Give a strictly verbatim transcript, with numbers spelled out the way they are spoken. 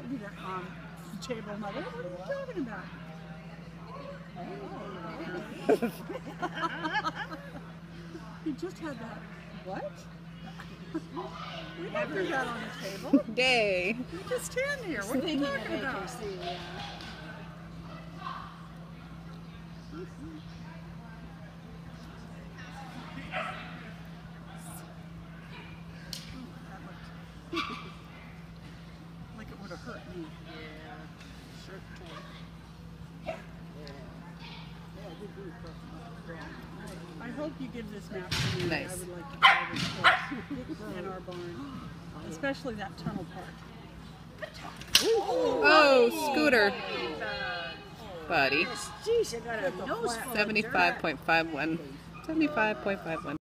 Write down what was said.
be the um, table mother. What are you talking about? You just had that. What? We don't do that on the table. Day. You just stand here. What are you talking about? Like it would have hurt me. Yeah. Shirt torn. I hope you give this map to me. Nice. I would like to try this place in our barn, especially that tunnel part. Oh, Scooter. Buddy. Jeez, I got a nose full of dirt. seventy-five point five one. seventy-five point five one.